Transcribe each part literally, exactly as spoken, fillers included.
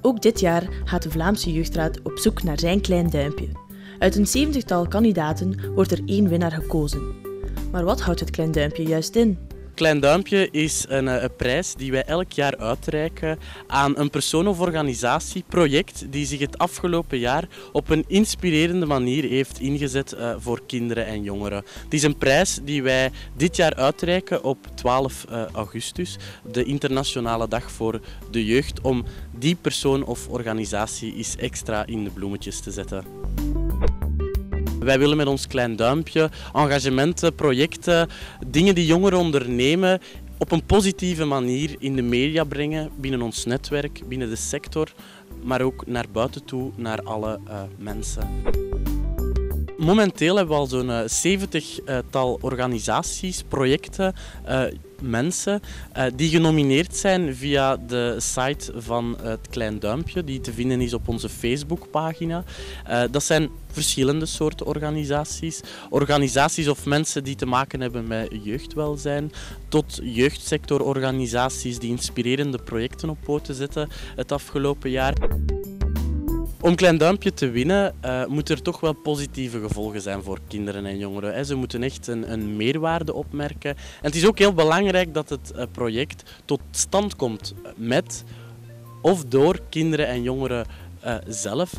Ook dit jaar gaat de Vlaamse Jeugdraad op zoek naar zijn klein duimpje. Uit een zeventigtal kandidaten wordt er één winnaar gekozen. Maar wat houdt het klein duimpje juist in? Klein Duimpje is een, een prijs die wij elk jaar uitreiken aan een persoon of organisatie, project die zich het afgelopen jaar op een inspirerende manier heeft ingezet uh, voor kinderen en jongeren. Het is een prijs die wij dit jaar uitreiken op twaalf augustus, de internationale dag voor de jeugd, om die persoon of organisatie eens extra in de bloemetjes te zetten. Wij willen met ons klein duimpje engagementen, projecten, dingen die jongeren ondernemen op een positieve manier in de media brengen, binnen ons netwerk, binnen de sector, maar ook naar buiten toe, naar alle uh, mensen. Momenteel hebben we al zo'n zeventigtal organisaties, projecten, uh, mensen uh, die genomineerd zijn via de site van het Klein Duimpje, die te vinden is op onze Facebookpagina. Uh, dat zijn verschillende soorten organisaties. Organisaties of mensen die te maken hebben met jeugdwelzijn, tot jeugdsectororganisaties die inspirerende projecten op poten zetten het afgelopen jaar. Om Klein Duimpje te winnen uh, moeten er toch wel positieve gevolgen zijn voor kinderen en jongeren. Hè. Ze moeten echt een, een meerwaarde opmerken. En het is ook heel belangrijk dat het uh, project tot stand komt met of door kinderen en jongeren uh, zelf.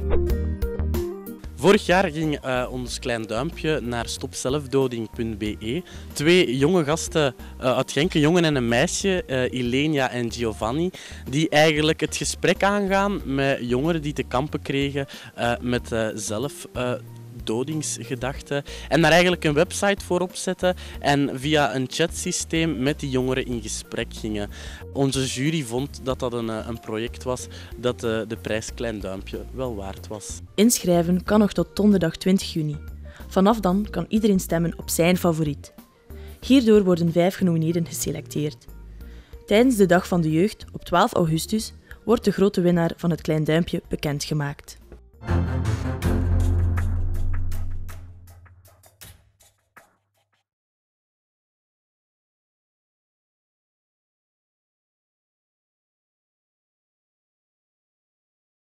Vorig jaar ging uh, ons Klein Duimpje naar stop zelfdoding punt b e. Twee jonge gasten uh, uit Genk, een jongen en een meisje, uh, Ilenia en Giovanni, die eigenlijk het gesprek aangaan met jongeren die te kampen kregen uh, met uh, zelfdodingsgedachten. En daar eigenlijk een website voor opzetten en via een chatsysteem met die jongeren in gesprek gingen. Onze jury vond dat dat een, een project was dat de, de prijs Klein Duimpje wel waard was. Inschrijven kan nog tot donderdag twintig juni. Vanaf dan kan iedereen stemmen op zijn favoriet. Hierdoor worden vijf genomineerden geselecteerd. Tijdens de Dag van de Jeugd op twaalf augustus wordt de grote winnaar van het Klein Duimpje bekendgemaakt.